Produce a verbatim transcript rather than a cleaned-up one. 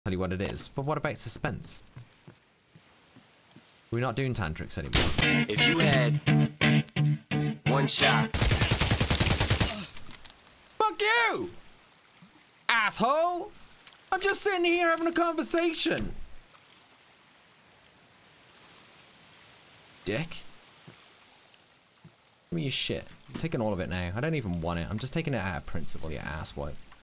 tell you what it is. But what about suspense? We're not doing tantrics anymore. If you had one shot. Fuck you! Asshole! I'm just sitting here having a conversation. Dick. Give me your shit. I'm taking all of it now. I don't even want it. I'm just taking it out of principle, you asswipe.